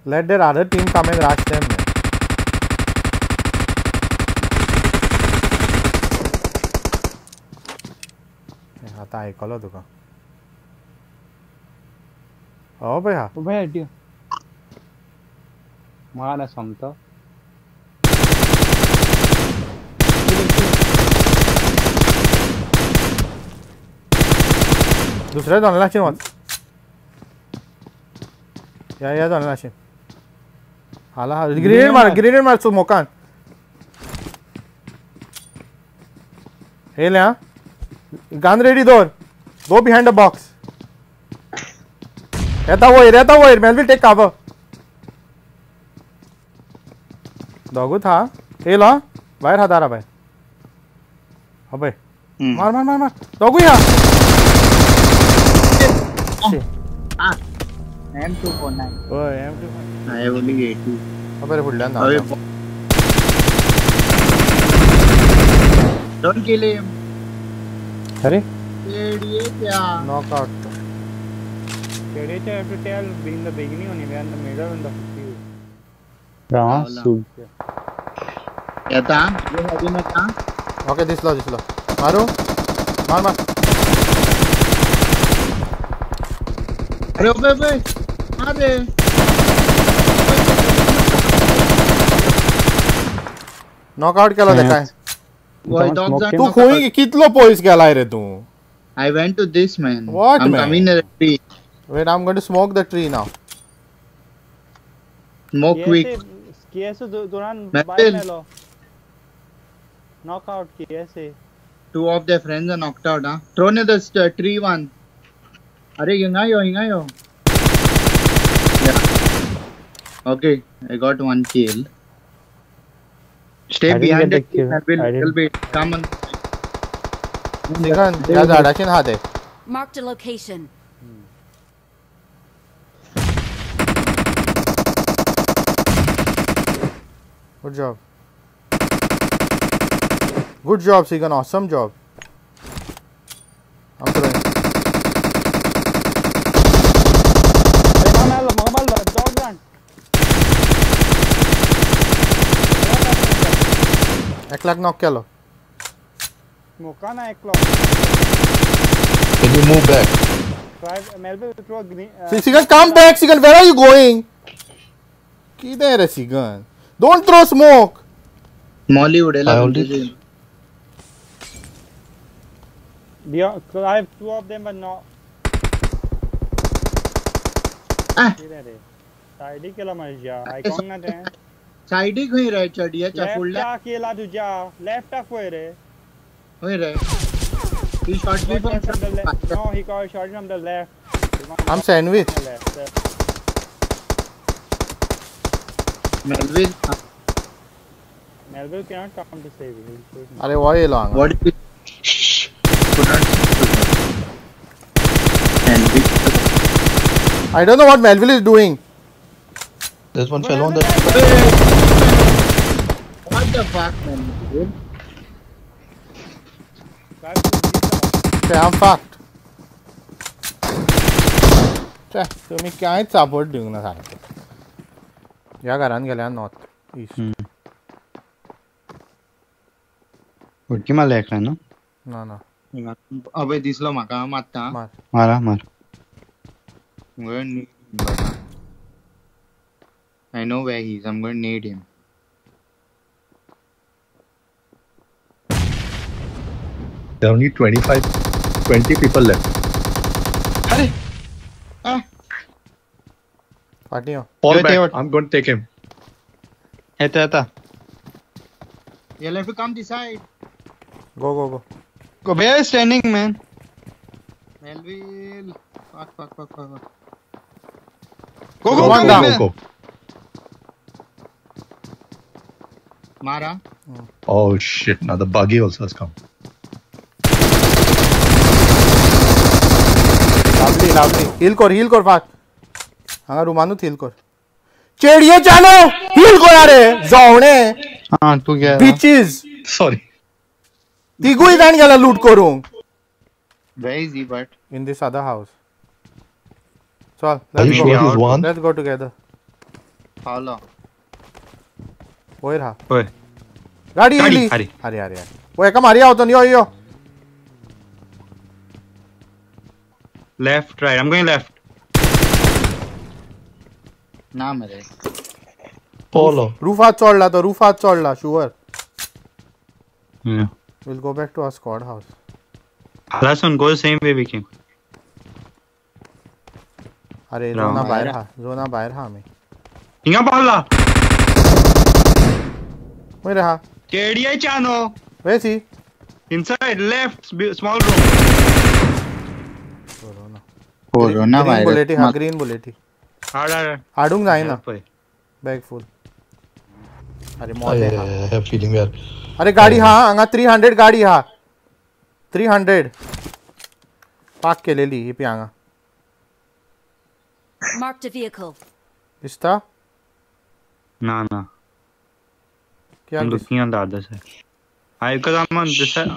Let their other team come and rush them. आता है कलो तुका ओ भैया अड्डी मारा समता दुसऱ्या दोन लाशीन वच या दोन लाशीन हाला ग्रेनेड मार स्मोकान हे ल्या gun ready door go behind the box येता वयर मेल विल टेक कवर दोगू था हे लो बाहेर हातारा बाहेर अबे मार दोगू या M249 ओय M249 I only 80 अबे फुडल्यान don't kill him अरे ये क्या knockout Kede to have to tell in the beginning only, in the middle and the field. रहा सूट क्या था ये अभी मैं था ओके दिसलो मारो मार अरे ओबे अरे नॉकआउट केलो देखा Why dogs are तू खोई कितलो पॉइस गेलाय रे तू I went to this man. What, I'm man? coming near the tree. Wait, I'm going to smoke the tree now. Smoke quick. कैसे दुरान मैं बाहर ले लो नॉकआउट कैसे Two of their friends are knocked out, huh? Throw near the tree one. अरे हिंगायो Yeah. Okay, I got one kill. Stay behind the tree. Will be come on. Sigan, या झाडाचेर हात आहे. Marked a location. Good job. Good job, Sigan. Awesome job. I'm throwing. Mamal, dog run. एक लाख knock केलो. Smoke na एक clock. Can you move back? Try Melville throw green. Sigan, come back, Sigan. Where are you going? किधर है Sigan? Don't throw smoke. Molly would I already. I have two of them, but no. Side केला माझ्या. I can't ना ते. Side ही रहे चढ़िया चफुल्ला. Left केला तुझ्या. Left होय रे. होय रे. He shot me from the left. No, he got shot from the left. I'm sandwich. Melville cannot come to save you. अरे वो ये लोग. What is it? I don't know what Melville is doing. There's one fellow on the. What the fuck, man? I'm fucked. तुम्ही काय support देऊ ना सांगतो. या घरान गेल्या नॉर्थ ईस्ट. उडकी मारला एकला ना ना अबे दिसलो माका मारता. मार I know where he is. I'm going to need him. There are only 20 people left. Hey! पार्टियों. Fall back. I'm going to take him. Eta. You'll have to come this side. Go. Go. Where is standing, man? Melville. Fuck. Go. Mara. Oh shit! Now the buggy also has come. Lovely. Heal kor fast. हांगा रूमानूच heal kor. चेड़िये चालो heal kor अरे जावणे. हाँ तू क्या? Bitches. Sorry. तिगू इधर गेला loot करूं. Where is he? But in this other house. So let's go. Let's go together. पावलो वयर हा ओए गाडी गाडी, येयली अरे. अरे अरे अरे वो एका मारिया होतो यो यो left right, I am going left. ना मरे Polo. रूफात चढला sure Yeah. Will go back to our squad house Listen, go the same way we came. अरे राम. जोना बाहेर हा आम्ही Inga balla. वयर हा KDI chano. वेर सी Inside left small room. Corona green बुलेटी हा वायरस ग्रीन बुलेटी Hard. हाडूंक जायना Boy. बॅग फुल अरे I, मोठे हा I have feeling we are. अरे गाडी हा हांगा 300 गाडी हा 300 पार्क केलेली ही पी हांगा Marked a vehicle. दिसता Nah. क्या I'm this looking on the other side. Because I'm on this side.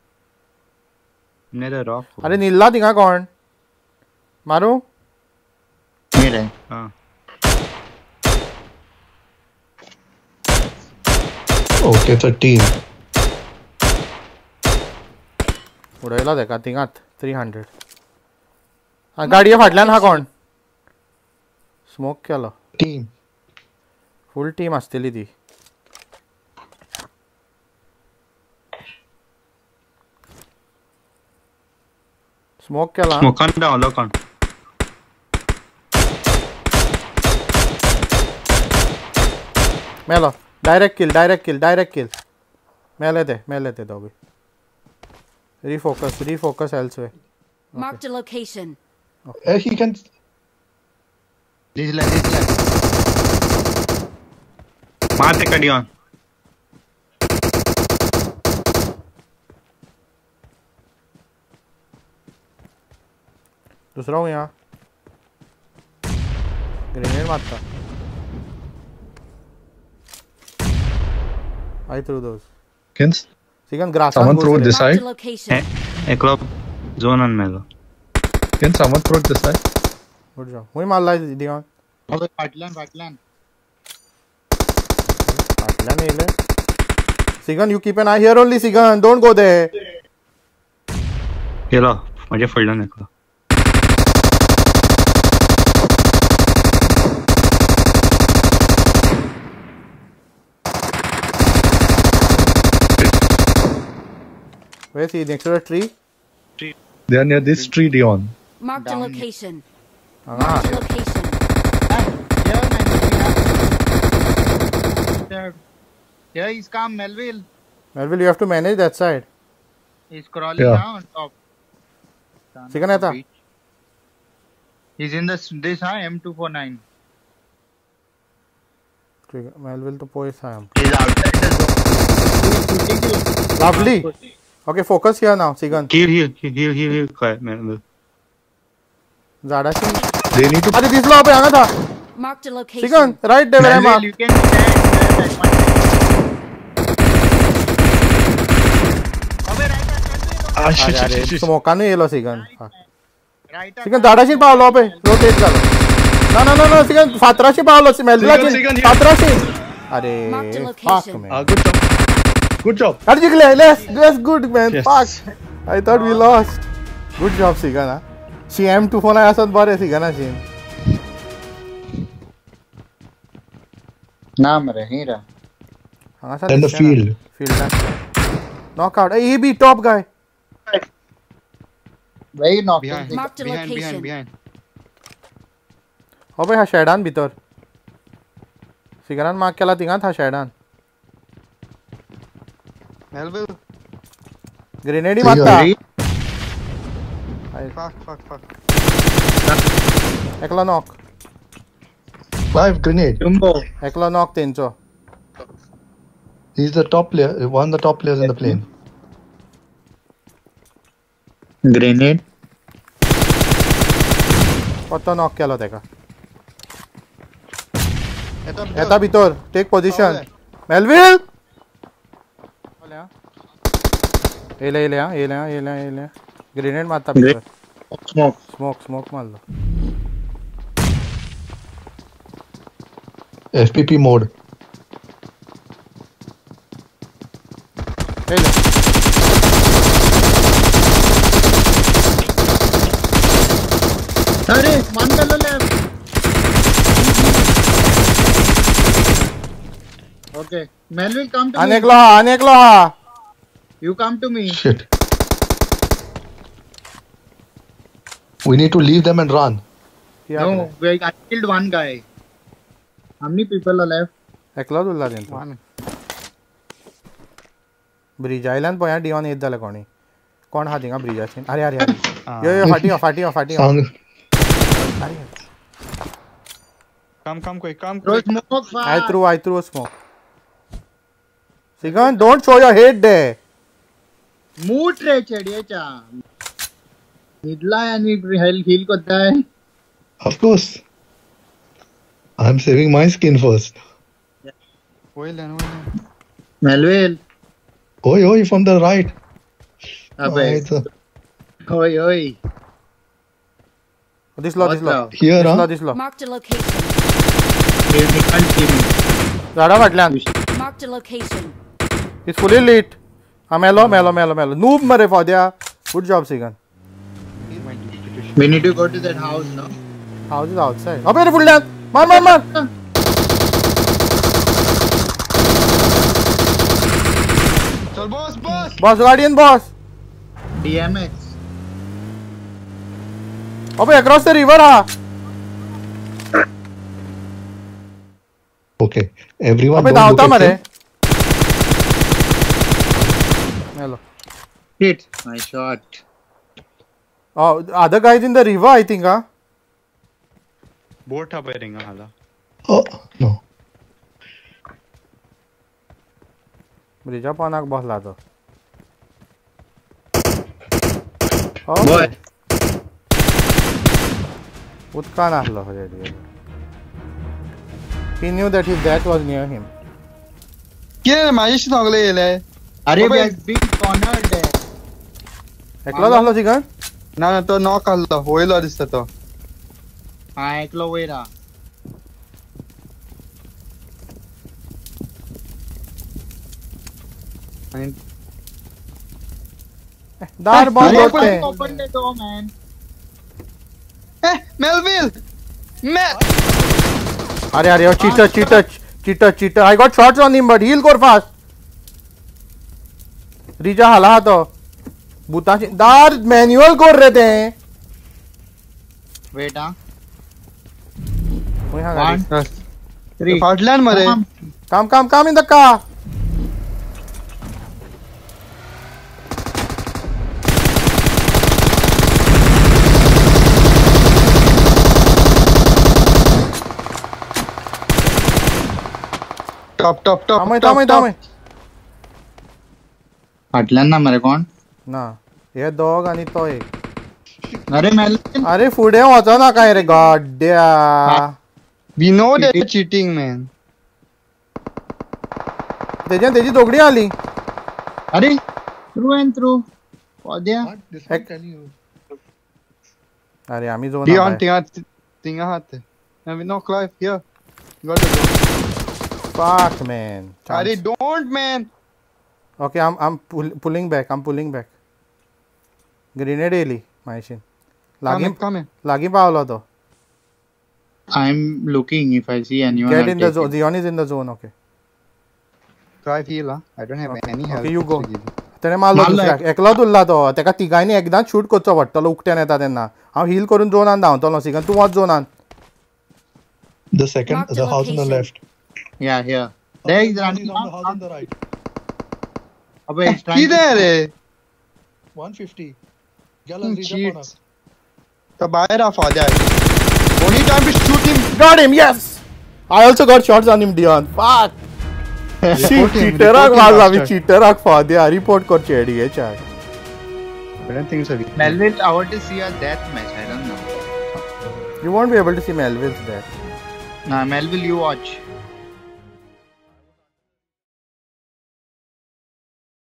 Near the rock. अरे नीला थिंगा कोण मारू मेरे Ah. Okay, it's a team. उडयला तेका थिंगात 300 हा गाडये फाटल्यान हा कोण स्मोक केलो Team. फुल टीम आसतली ती स्मोक केला Smoke on down, look on. मेलो डायरेक्ट किल मेले ते दोघे refocus elsewhere Marked a location. He can. दिसला Mate kadi on. दूसरा हूँ यहाँ ग्रेनेड मारता I threw those. Can Sigan grass. someone throw it this Marked side? a location. A club zone on Melo. Can someone throw it this side? Good job. Who malla Dion? अबे पाटलान Patla nail. Sigan, you keep an eye here only. Sigan, don't go there. Hello, माझ्या फळला निघला. Where is he? Next to the tree? They are near this tree, Dion. Marked a Down. location. Ah. Marked a location. Here he's come, Melville. Melville, you have to manage that side. He's crawling Yeah. down top. Sigan आता. He's in this M249. Melville तो पोइस है हम. He's outside the zone. He's shooting you. Lovely. Okay, focus here now, Sigan. Heal. काय Melo. झाडाची. They need to. अरे दिसलो आपण आना था. Marked a location. Sigan, right there where I'm Melville, at. you can stand there. That one. अबे right hand, Melville. अरे अरे स्मोकाने येलो Sigan. Right hand. Sigan झाडाशी पावलो पे. रोटेट झालो. ना Sigan 1700 पावलो Melville Sigan, 1700. अरे Marked a fuck location. man. Good job. Good job. अरे जिंकले. That's good man. Yes. Fuck. I thought we lost. Good job Sigan. She M249 असत बरे Sigan शी. नाम रही रहा. In the field. Knockout. Hey, he beat top guy. वही knock. Marked a location. Behind. हो भाई हा शेडान भितर. सिगरान मार्क केला तिंगात हा शेडान. Melville. ग्रेनेडी Sigan. मारता. Fuck. एकला नॉक. Live grenade. Jumbo. एकला नॉक तेंचो. He's the top player. One of the top players in the plane. Grenade. कोतो नॉक केलो तेका. येता भितर. Take position. मेलविल. येले. ग्रेनेड मारता भितर. Smoke. स्मोक मारलो. FPP mode. Hey, look. अरे one fellow left. Okay, Melville, come to me. अनेकलो हा. You come to me. Shit. We need to leave them and run. No, I killed one guy. How many people are left? एकलो उरला तेंचो. One. Bridge आयल्यान पळय डिऑन येत जाल्यार कोण हा थिंगा ब्रिजाचेर. अरे यो फाटी. Sound. Come quick, come Throw quick. smoke fast. I threw a smoke. Sigan, don't show your head there. मूट रे चेडीचा. निदला आणि heal करता है. Of course. I'm saving my skin first. Oil. Melville. Oi, from the right. अबे. Right, sir. Oi. This law. Here, huh? This law. Marked a location. They can't see me. झाडा फाटल्यान. Marked a location. It's fully lit. Mellow. Noob mare fodya. Good job, Sigan. We need to go to that house now. House is outside. Abey full down. Mar. Chal boss. Boss, Guardian boss. DMX. Abey across the river ha. Okay. Everyone. Abey don't look धावता at मरे. him. Mellow. Hit. Nice shot. Oh, other guys in the river, I think, huh? Boat ha pairing hala. Oh, no. Brezza पानाक बसला तो. Boy. उदकान आसलो खंय. He knew that his dad was near him. कितें माझ्याशी सांगले येले? अरे अबे. we are being cornered there. एकलो जालो Sigan? ना तो नॉक आल्लो. होयलो दिसता तो. हाँ एकलो वयरा. आणि दार बंद अरे होते. open the door, man. Melville. अरे cheater. I got shots on him, but heal kor fast. रिजा हाला हा तो. भूताची दार मॅन्युअल कोर रे ते. Wait, huh? वय हा गाडी. 1, 3. फाटल्यान मरे. Come in the car. Top. थांबय. फाटल्यान ना मरे कोण? ना हे दोग आणि तो एक. अरे Melville. अरे फुडें वचना काय रे गड्ड्या. We know they're cheating, man. तेजी दोगडी आली. अरे through and through. पौद्या. What? This one telling you. अरे आम्ही जो Dion, tinga hat. And we know Clive here. Got the door. Fuck man. Arey, don't, man. Okay, I'm pulling back. Grenade एली मायशीन. Come in. लागी पावलो तो. I'm looking if I see anyone. Get I'll in the take zone. it. Dion is in the zone. Okay. Clive heal, huh? I don't have any health. Okay, you go. to give you. तेणे मारलो मारलो दुसऱ्याक. एकलोच उरला तो. तेका तिगांनी एकदांच shoot करचो पडटलो उक्त्यान येता तेन्ना. हांव हील करून जोनान धांवतलो. Sigan तूं वच जोनान. The second, Mark the the house on the location. left. Yeah, here. There is One running is on the house on the right. Abey, he's trying to- किधर है? 150. Gala, Cheats. The buyer of Fadya. Only time to shoot him. Got him. Yes. I also got shots on him, Dion. Fuck. चीटराक मारला मी. चीटराक फाद्या. Report कर चेडी हे चार. I don't think so. Melville, I want to see a death match. I don't know. You won't be able to see Melville's death. Nah, Melville, you watch.